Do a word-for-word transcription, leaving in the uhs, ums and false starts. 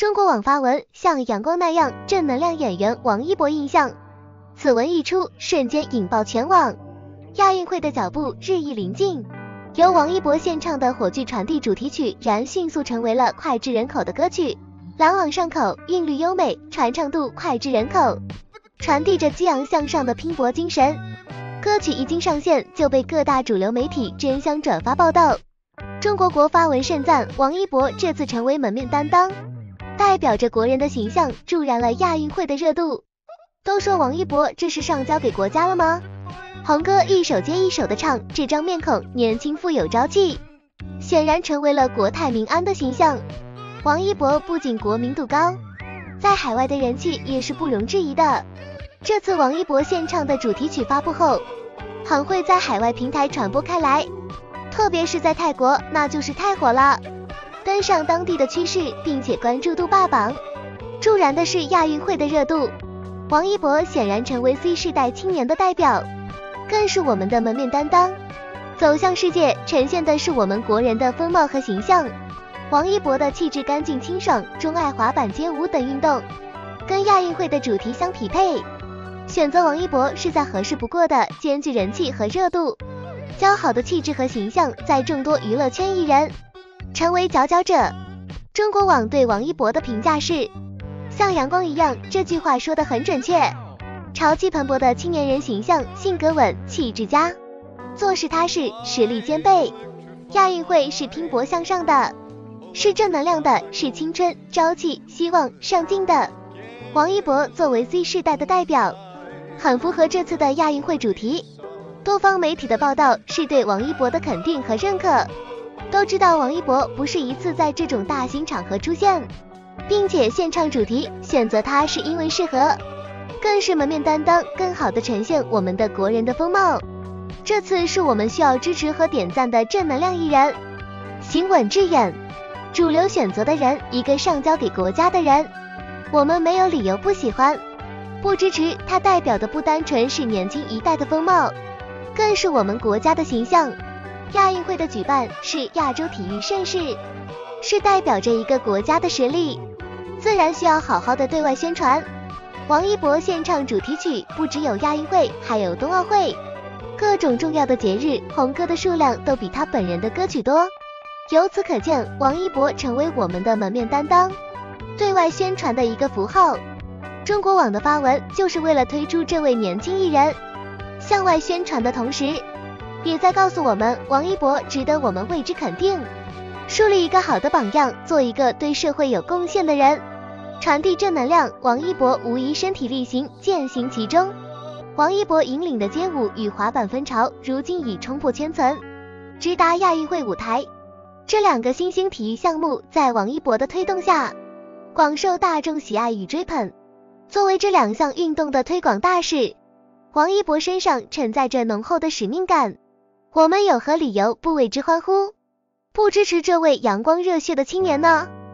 中国网发文像阳光那样正能量演员王一博印象。此文一出，瞬间引爆全网。亚运会的脚步日益临近，由王一博献唱的火炬传递主题曲然迅速成为了脍炙人口的歌曲，朗朗上口，韵律优美，传唱度脍炙人口，传递着激昂向上的拼搏精神。歌曲一经上线，就被各大主流媒体争相转发报道。中国国发文盛赞王一博这次成为门面担当，代表着国人的形象，助燃了亚运会的热度。都说王一博这是上交给国家了吗？红歌一首接一首的唱，这张面孔年轻富有朝气，显然成为了国泰民安的形象。王一博不仅国民度高，在海外的人气也是不容置疑的。这次王一博献唱的主题曲发布后，很会在海外平台传播开来，特别是在泰国，那就是太火了，跟上当地的趋势，并且关注度霸榜，助燃的是亚运会的热度。王一博显然成为 Z 世代青年的代表，更是我们的门面担当，走向世界，呈现的是我们国人的风貌和形象。王一博的气质干净清爽，钟爱滑板街舞等运动，跟亚运会的主题相匹配。选择王一博是再合适不过的，兼具人气和热度，姣好的气质和形象在众多娱乐圈艺人成为佼佼者。中国网对王一博的评价是，像阳光一样，这句话说得很准确，潮气蓬勃的青年人形象，性格稳，气质佳，做事踏实，实力兼备。亚运会是拼搏向上的，是正能量的，是青春、朝气、希望、上进的。王一博作为 Z 世代的代表，很符合这次的亚运会主题。多方媒体的报道是对王一博的肯定和认可。都知道王一博不是一次在这种大型场合出现，并且献唱主题选择他是因为适合，更是门面担当，更好的呈现我们的国人的风貌。这次是我们需要支持和点赞的正能量艺人，行稳致远，主流选择的人，一个上交给国家的人，我们没有理由不喜欢不支持他。代表的不单纯是年轻一代的风貌，更是我们国家的形象。亚运会的举办是亚洲体育盛事，是代表着一个国家的实力，自然需要好好的对外宣传。王一博献唱主题曲不只有亚运会，还有冬奥会，各种重要的节日，红歌的数量都比他本人的歌曲多。由此可见，王一博成为我们的门面担当，对外宣传的一个符号。中国网的发文就是为了推出这位年轻艺人，向外宣传的同时，也在告诉我们王一博值得我们为之肯定，树立一个好的榜样，做一个对社会有贡献的人，传递正能量。王一博无疑身体力行，践行其中。王一博引领的街舞与滑板风潮，如今已冲破圈层，直达亚运会舞台。这两个新兴体育项目在王一博的推动下，广受大众喜爱与追捧。作为这两项运动的推广大使，王一博身上承载着浓厚的使命感，我们有何理由不为之欢呼，不支持这位阳光热血的青年呢？